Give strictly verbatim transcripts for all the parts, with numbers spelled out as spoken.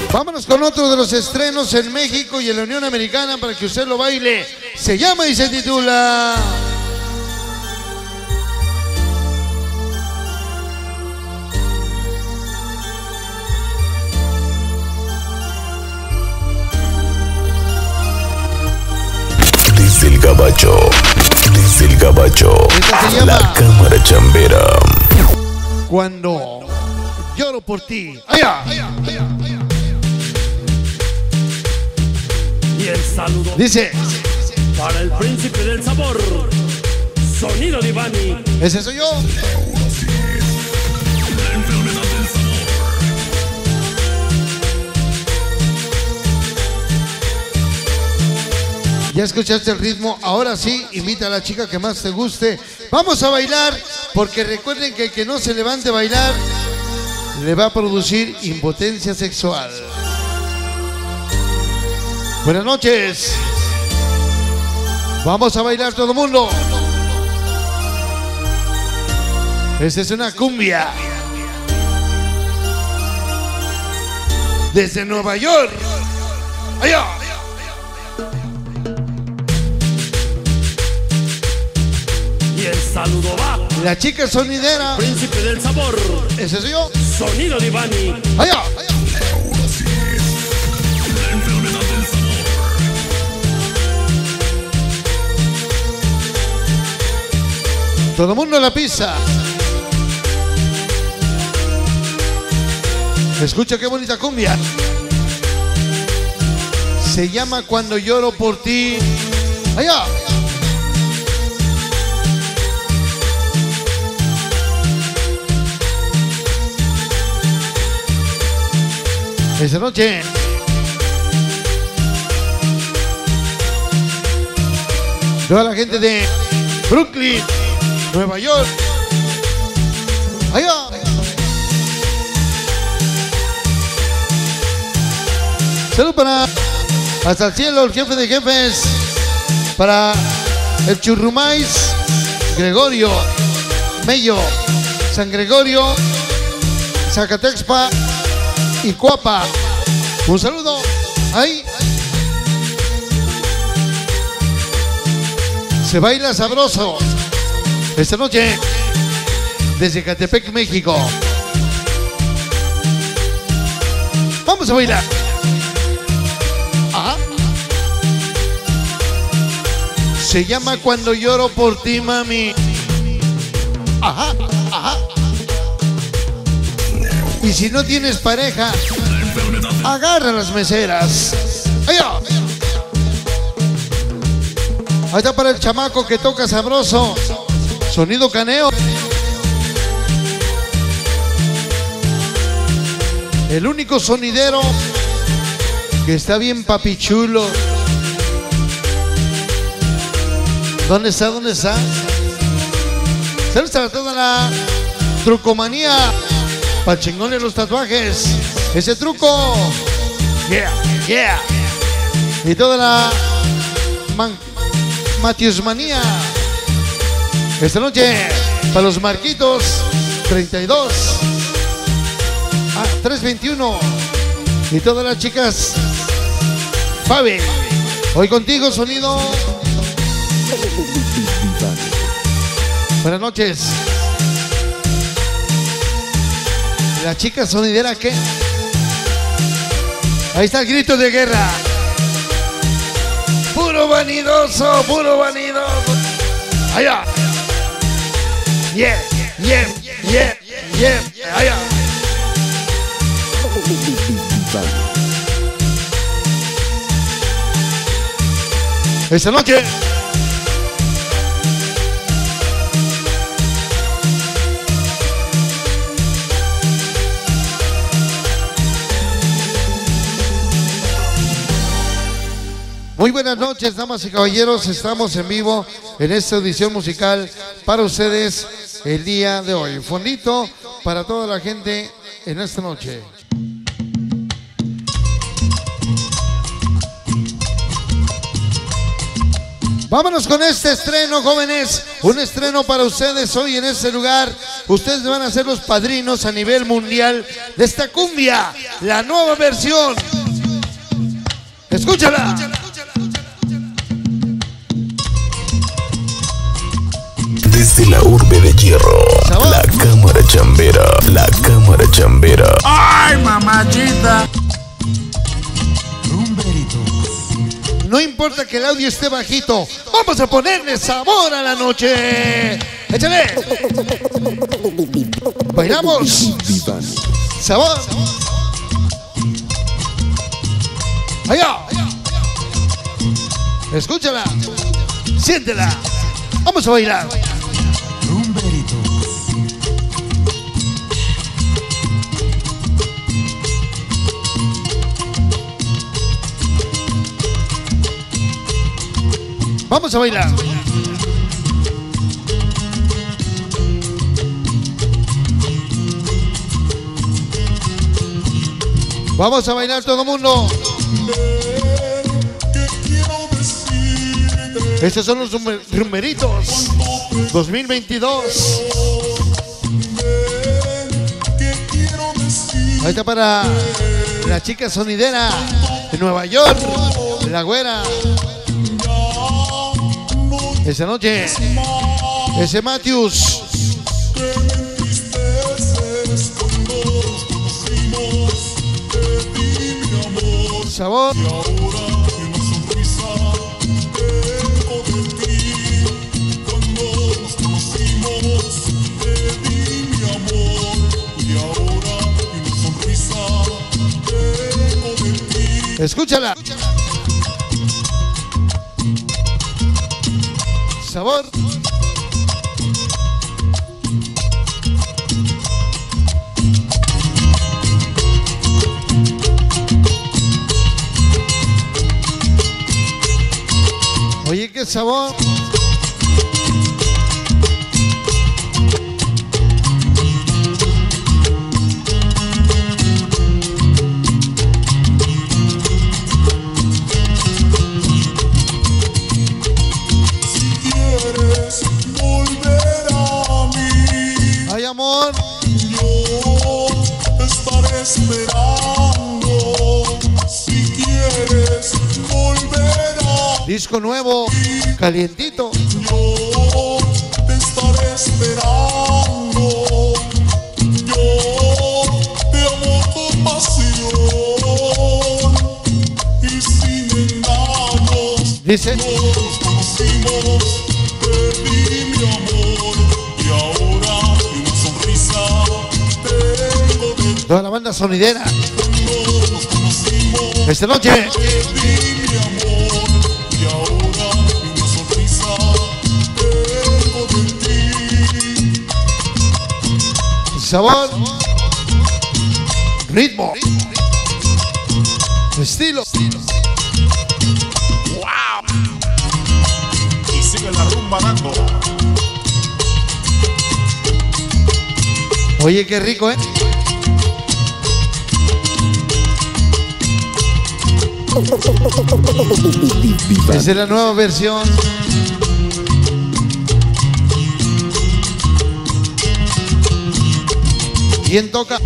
Vámonos con otro de los estrenos en México y en la Unión Americana para que usted lo baile. Se llama y se titula... Desde el gabacho, desde el gabacho, la cámara chambera. Cuando lloro por ti. ¡Allá! ¡Allá! ¡Allá! ¡Allá! Y el saludo dice para el príncipe del sabor, Sonido Divani. Ese soy yo. Ya escuchaste el ritmo, ahora sí, invita a la chica que más te guste. Vamos a bailar, porque recuerden que el que no se levante a bailar le va a producir impotencia sexual. Buenas noches. Vamos a bailar todo el mundo. Esta es una cumbia desde Nueva York. Allá. Y el saludo va. La chica sonidera. Príncipe del sabor. Ese soy yo. Sonido Divani. Allá. Todo el mundo en la pista. Escucha qué bonita cumbia. Se llama Cuando lloro por ti. Allá. Esta noche toda la gente de Brooklyn, Nueva York. Allá. Salud para hasta el cielo, el jefe de jefes. Para el Churrumais, Gregorio, Mello, San Gregorio, Zacatexpa y Cuapa. Un saludo. Ahí. Se baila sabroso esta noche desde Catepec, México. Vamos a bailar. Ajá. Se llama Cuando lloro por ti, mami. Ajá, ajá. Y si no tienes pareja, agarra las meseras. ¡Allá! Ahí está para el chamaco que toca sabroso. Sonido Caneo. El único sonidero que está bien papichulo. ¿Dónde está? ¿Dónde está? Saludos a toda la trucomanía. Pa' chingones los tatuajes. Ese truco. Yeah, yeah. Y toda la man Matius Manía. Esta noche para los Marquitos treinta y dos a tres veintiuno y todas las chicas Fabi. Hoy contigo, Sonido. Buenas noches. La chica sonidera, ¿qué? Ahí está el grito de guerra. Puro vanidoso, puro vanidoso. Allá. Yeah, yeah, yeah, yeah, allá. Esta noche muy buenas noches, damas y caballeros. Estamos en vivo en esta audición musical para ustedes el día de hoy. Fondito para toda la gente en esta noche. Vámonos con este estreno, jóvenes. Un estreno para ustedes hoy en este lugar Ustedes van a ser los padrinos a nivel mundial de esta cumbia, la nueva versión. Escúchala. Desde la urbe de hierro, ¿sabor? La cámara chambera, la cámara chambera. ¡Ay, mamachita! No importa que el audio esté bajito, vamos a ponerle sabor a la noche. ¡Échale! Bailamos. Sabor. Allá. Escúchala. Siéntela. Vamos a bailar. Vamos a bailar. Vamos a bailar todo el mundo. Estos son los rumeritos dos mil veintidós. Ahí está para la chica sonidera de Nueva York, la güera. Esa noche, ese Matthews. Sabor. Escúchala. Sabor. Oye, qué sabor. Amor, yo te estaré esperando. Si quieres volver a disco nuevo, calientito. Yo te estaré esperando. Yo te amo con pasión y sin engaños. Dice. Nos conocimos, te di mi amor y ahora toda la banda sonidera. Esta noche. Sabor. Ritmo. Estilo. ¡Wow! Y sigue la rumba dando. Oye, qué rico, ¿eh? Esa es la nueva versión. ¿Quién toca?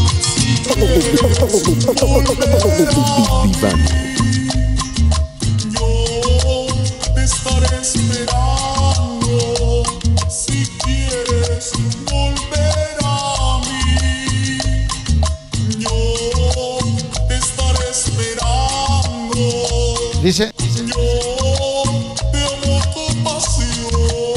Yo te estaré esperando. Si quieres volver a mí, yo te estaré esperando. Dice. Yo te amo con pasión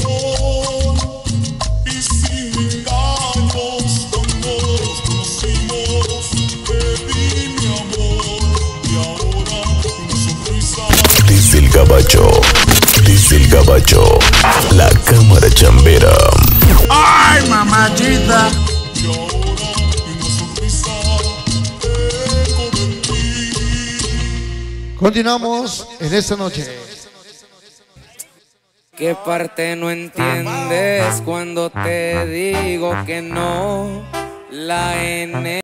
y sin engaños. Cuando nos conocimos, te di mi amor y ahora una sonrisa. Desde el gabacho, desde el gabacho, la cámara chambera. ¡Ay, mamachita! Y ahora una sonrisa tengo de ti. Continuamos en esta noche. ¿Qué parte no entiendes cuando te digo que no? La N